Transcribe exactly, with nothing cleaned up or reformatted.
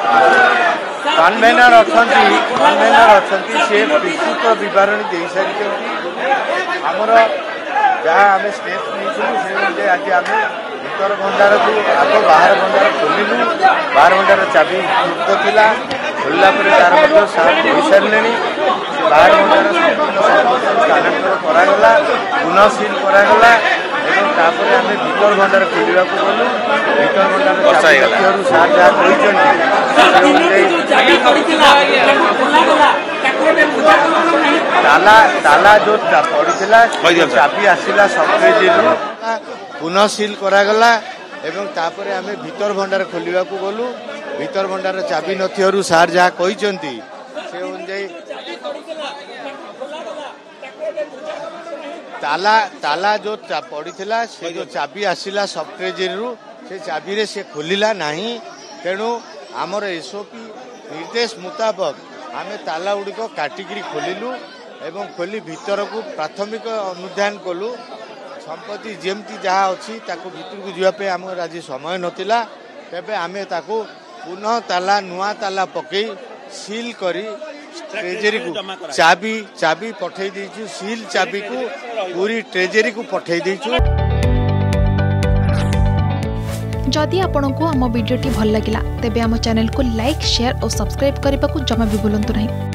Convener अछंती convener अछंती से विस्तृत विवरणी दे सारी आमर जहाँ आम स्टेप नहीं आज आम भीतर भंडार को आग बाहर भंडार खोलू बाहर भंडार चाबी मुक्त था खोलला तार सार हो सारे बाहर भंडार स्थानांतर करागला पुनः सिल करागला तापर आम भीतर भंडार खोलने को गलु भीतर भंडार सार जहाँ ताला ताला जो पड़ा चाबी आसला सफ्टवेयर पुनः सिल करागला एवं तापर आम भीतर भंडार खोलने को गलु भीतर भंडार चाबी नथियारू सार जहाँ कहते से अनुजाई ताला ताला जो पड़ा से जो चाबी आसला सफ्टवेयर से चाबी रे से खोलिला नहीं तेणु आमर एसओपी निर्देश मुताबक आम ताला गुड़िक काटिकी खोलु एवं खोली भीतर को प्राथमिक अनुधान कलु संपत्ति जमती जहाँ अच्छी भीतर को जावाई आम आज समय नाला तेबे आम ताको पुनः ताला नुआ ताला पकई सील करी ट्रेजेरी को चाबी चाबी पठे देचु सील चाबी को पूरी ट्रेजेरी को पठे देचु। जदि आपंक आम भिडी भल लगा तेब आम चैनल को लाइक शेयर और सब्सक्राइब करने को जमा भी भूलु नहीं।